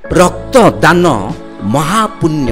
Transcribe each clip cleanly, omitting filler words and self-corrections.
रक्तदान महापुण्य,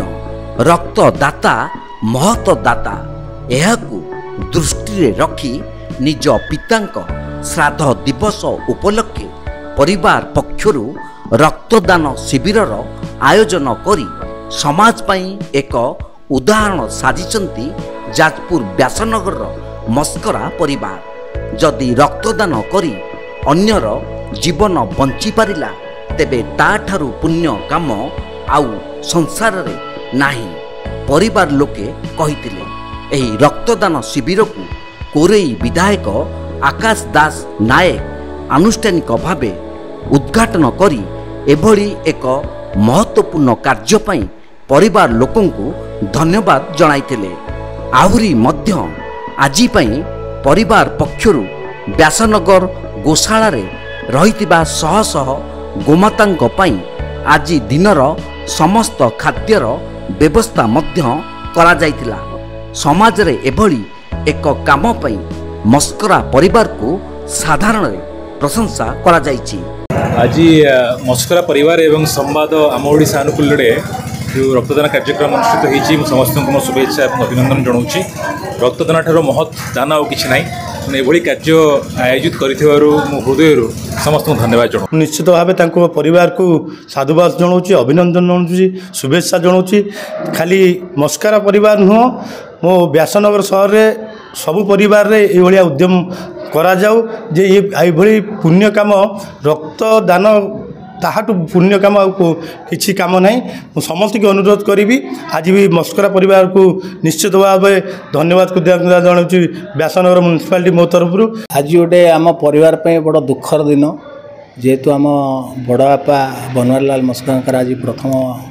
रक्तदाता महतदाता। एहाकु दृष्टि रखी निज पितांक श्राद्ध दिवस उपलक्षे परिवार पक्षरु रक्तदान शिविरर आयोजन करी समाज पई एक उदाहरण साजिचंती जाजपुर व्यासनगर मस्करा परिवार। जदि रक्तदान करी अन्यर जीवन बंची पारिला तेबे ताठारु पुण्य काम आउ संसार रे नाही। परिवार लोके कहितिले। एही रक्तदान शिविर को कोरेई विधायक आकाश दास नायक आनुष्ठानिक भावे उद्घाटन करी एभली एक महत्वपूर्ण कार्य पई परिवार लोकंकु धन्यवाद जणाइतिले। आहुरी मध्य आजी पई परिवार पक्षरु व्यासनगर गोशाला रे रहितिबा शह शह गोमातांक पई आजी दिनर समस्त खाद्यर व्यवस्था मध्य करा जाइतिला। समाज रे एभली एक काम पई मस्करा परिवार को साधारण प्रशंसा करा जाइछि। आज मस्करा परिवार एवं संवाद आम ओडिशा अनुकूल जो रक्तदान कार्यक्रम अनुष्ठित होती समस्त को शुभेच्छा और अभिनंदन जनाऊँगी। रक्तदान ठार महत दान आ कि ना एभली कार्य आयोजित कर हृदय समस्त धन्यवाद जनाऊँ। निश्चित भाव परिवार को साधुवाद जनाऊँगी, अभिनंदन जनाऊँगी, शुभेच्छा जनाऊँगी। खाली मस्करा परिवार नुह मो व्यासनगर सहर में सबु परिवार रे ये उद्यम करा जाऊ जे ये पुण्य काम रक्तदान ताहाटू पुण्य काम किसी काम ना। समस्त की अनुरोध करी आज भी मस्करा परिवार को निश्चित भाव धन्यवाद कृतज्ञता जनाऊँ व्यासनगर म्युनिसिपालिटी मो तरफ। आज गोटे आम परिवार बड़ दुखर दिन जेहेतु आम बड़ बापा बनवारीलाल मस्करा आज प्रथम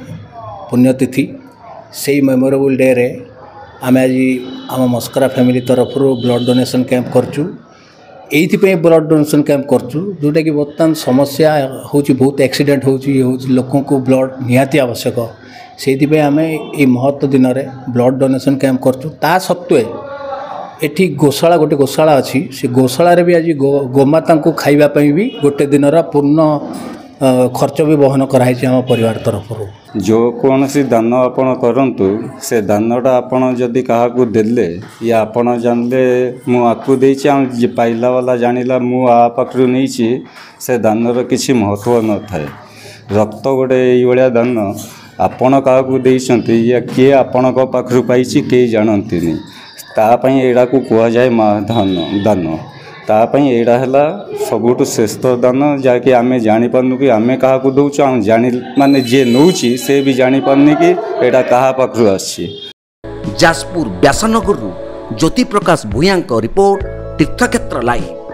पुण्यतिथि से मेमोरेबल डे रे आम आज आम मस्करा फैमिली तरफ ब्लड डोनेशन कैंप करचु। एइथिपे ब्लड डोनेशन कैंप करचु जोटा कि बर्तमान समस्या होची बहुत एक्सीडेंट होची लोकों को ब्लड निहाती आवश्यक से आम ये महत्व दिन में ब्लड डोनेशन कैंप करचु। ता सत्वे एठी गोशाला गोटे गोशाला अच्छी से गोशाला रे भी आज गोमाता को खाइबापी भी गोटे दिन पूर्ण खर्च भी बहन कराई आम परिवार तरफ। जो कौन सी दान आपण करंतु से दानटा आपण जदि क्या देले या आपण जानले मु आकु देछि पाइला वाला जानिला मु आ पाखरु नहीं से दानर किसी महत्व न थाए। रक्त गोटे ये दान आपण क्या देइछंती या किए आपण पाखरु पाइछि के जानंती तापाई एड़ा को कुआ जाए दान तापाई एड़ा है सबुठ श्रेष्ठ दान जहाँकि आम जापारू कि आम क्या दौच जानी माने जे नौ से भी जापारनी कि एड़ा क्या पाखु आसी। जाजपुर व्यासनगर ज्योति प्रकाश भूया रिपोर्ट तीर्थक्षेत्र लाइव।